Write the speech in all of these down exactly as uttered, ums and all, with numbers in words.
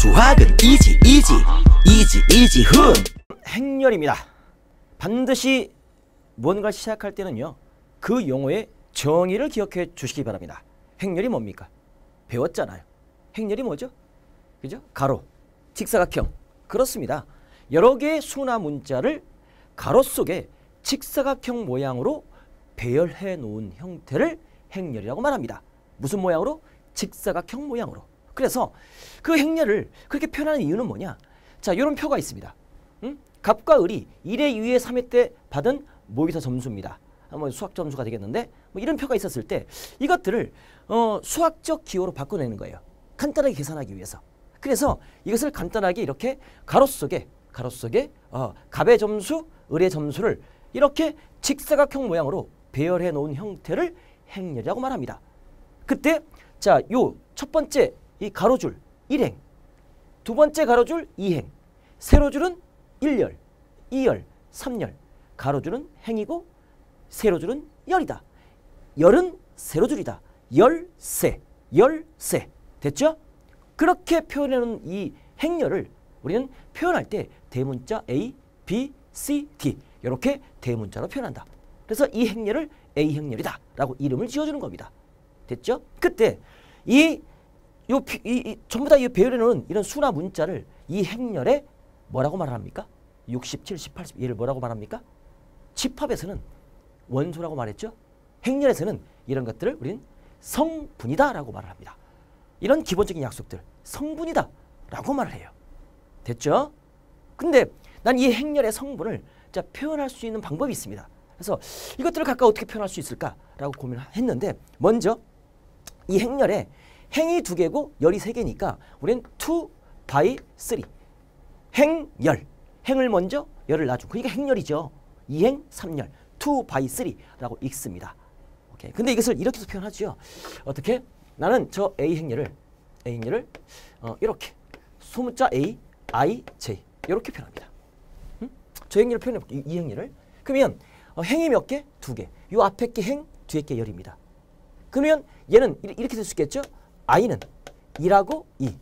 수학은 이지 이지 이지 이지 훈. 행렬입니다. 반드시 무언가를 시작할 때는요, 그 용어의 정의를 기억해 주시기 바랍니다. 행렬이 뭡니까? 배웠잖아요. 행렬이 뭐죠? 그죠? 가로, 직사각형. 그렇습니다. 여러 개의 수나 문자를 가로 속에 직사각형 모양으로 배열해 놓은 형태를 행렬이라고 말합니다. 무슨 모양으로? 직사각형 모양으로. 그래서 그 행렬을 그렇게 표현하는 이유는 뭐냐? 자, 이런 표가 있습니다. 응? 갑과 을이 일 회, 이 회, 삼 회 때 받은 모의고사 점수입니다. 뭐 수학 점수가 되겠는데, 뭐 이런 표가 있었을 때 이것들을 어, 수학적 기호로 바꿔내는 거예요. 간단하게 계산하기 위해서. 그래서 이것을 간단하게 이렇게 가로 속에 가로 속에 어, 갑의 점수, 을의 점수를 이렇게 직사각형 모양으로 배열해 놓은 형태를 행렬이라고 말합니다. 그때 자, 요 첫 번째 이 가로줄 일행, 두 번째 가로줄 이행, 세로줄은 일열, 이열, 삼열, 가로줄은 행이고 세로줄은 열이다. 열은 세로줄이다. 열세, 열세. 됐죠? 그렇게 표현하는 이 행렬을 우리는 표현할 때 대문자 A, B, C, D 이렇게 대문자로 표현한다. 그래서 이 행렬을 A 행렬이다 라고 이름을 지어주는 겁니다. 됐죠? 그때 이, 요, 이, 이 전부 다 이 배열해 놓은 이런 수나 문자를 이 행렬에 뭐라고 말합니까? 육십, 칠십, 팔십 얘를 뭐라고 말합니까? 집합에서는 원소라고 말했죠? 행렬에서는 이런 것들을 우리는 성분이다 라고 말을 합니다. 이런 기본적인 약속들, 성분이다 라고 말을 해요. 됐죠? 근데 난 이 행렬의 성분을 자, 표현할 수 있는 방법이 있습니다. 그래서 이것들을 각각 어떻게 표현할 수 있을까라고 고민을 했는데, 먼저 이 행렬에 행이 두 개고 열이 세 개니까 우리는 투 바이 쓰리. 행열. 행을 먼저, 열을 놔주고. 그러니까 행렬이죠. 이행, 삼열. 투 바이 쓰리라고 읽습니다. 오케이. 근데 이것을 이렇게도 표현하죠. 어떻게? 나는 저 A 행렬을 A 행렬을 어, 이렇게 소문자 A, I, J 이렇게 표현합니다. 음? 저 행렬을 표현해볼게요. 이 행렬을. 그러면 어, 행이 몇 개? 두 개. 이 앞에 게 행, 뒤에 게 열입니다. 그러면 얘는 이렇게 될 수 있겠죠? I는 일하고 이.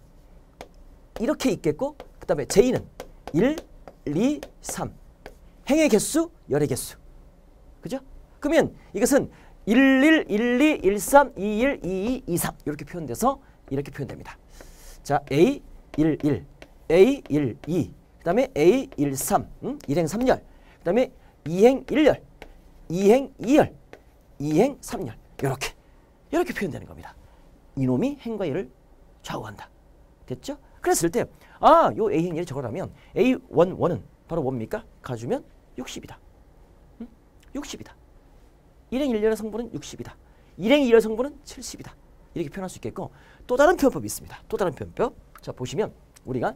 이렇게 있겠고, 그 다음에 J는 일, 이, 삼. 행의 개수, 열의 개수. 그죠? 그러면 이것은 일, 일, 일, 이, 일, 삼, 이, 일, 이, 이, 이, 삼 이렇게 표현돼서 이렇게 표현됩니다. 자, A, 일, 일, A, 일, 이, 그 다음에 A, 일, 삼, 음? 일행 삼열, 그 다음에 이행 일열, 이행 이열, 이행 삼열 이렇게 이렇게 표현되는 겁니다. 이놈이 행과 열을 좌우한다. 됐죠? 그랬을 때 아, 요 A 행렬이 저거라면 에이 일, 일은 바로 뭡니까? 가주면 육십이다. 음? 육십이다. 일행 일열의 성분은 육십이다. 일행 이열 성분은 칠십이다. 이렇게 표현할 수 있겠고, 또 다른 표현법이 있습니다. 또 다른 표현법. 자, 보시면 우리가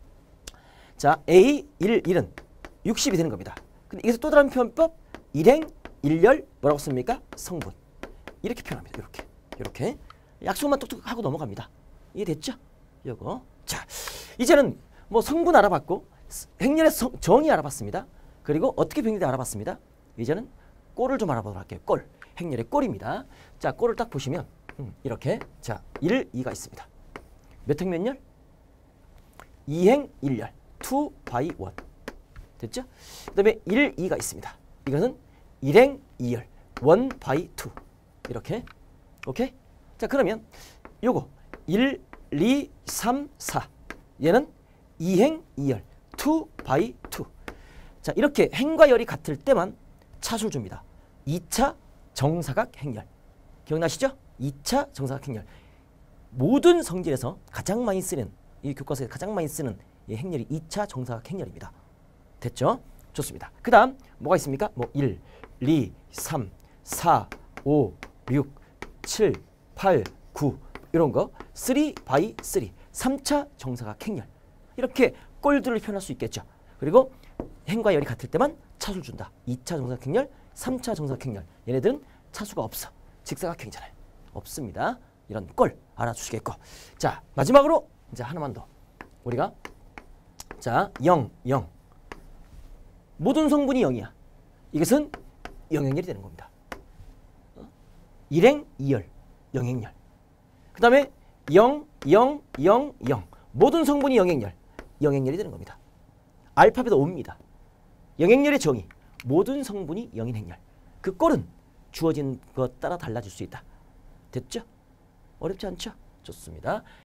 자, 에이 일, 일은 육십이 되는 겁니다. 근데 이것도 또 다른 표현법, 일행 일열 뭐라고 씁니까? 성분. 이렇게 표현합니다. 이렇게. 이렇게. 약속만 뚝뚝 하고 넘어갑니다. 이해됐죠? 요거. 자, 이제는 뭐 성분 알아봤고 행렬의 성, 정의 알아봤습니다. 그리고 어떻게 병렬이 알아봤습니다. 이제는 꼴을 좀 알아보도록 할게요. 꼴. 행렬의 꼴입니다. 자, 꼴을 딱 보시면 음, 이렇게 자, 일, 이가 있습니다. 몇 행 몇 열? 이행 일열. 투 바이 일. 됐죠? 그 다음에 일, 이가 있습니다. 이것은 일행 이열. 일 바이 이. 이렇게. 오케이? 자, 그러면 요거 일, 이, 삼, 사. 얘는 이행 이열. 투 바이 이. 자, 이렇게 행과 열이 같을 때만 차수를 줍니다. 이 차 정사각 행렬. 기억나시죠? 이 차 정사각 행렬. 모든 성질에서 가장 많이 쓰는, 이 교과서에 가장 많이 쓰는 이 행렬이 이 차 정사각 행렬입니다. 됐죠? 좋습니다. 그 다음 뭐가 있습니까? 뭐 일, 이, 삼, 사, 오, 육, 칠, 팔, 구 이런 거 삼 바이 삼. 삼 차 정사각 행렬. 이렇게 꼴들을 표현할 수 있겠죠. 그리고 행과 열이 같을 때만 차수를 준다. 이 차 정사각 행렬, 삼 차 정사각 행렬. 얘네들은 차수가 없어. 직사각형이잖아요. 없습니다. 이런 꼴 알아주시겠고. 자, 마지막으로 이제 하나만 더. 우리가 자, 영, 영. 모든 성분이 영이야. 이것은 영행렬이 되는 겁니다. 어? 일행, 이열, 영행렬. 그 다음에 영, 영, 영, 영. 모든 성분이 영행열, 영행열이 되는 겁니다. 알파벳 O입니다. 영행열의 정의, 모든 성분이 영인 행열. 그 꼴은 주어진 것 따라 달라질 수 있다. 됐죠? 어렵지 않죠? 좋습니다.